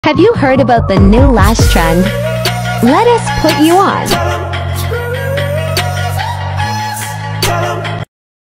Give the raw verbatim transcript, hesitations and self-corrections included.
Have you heard about the new lash trend? Let us put you on.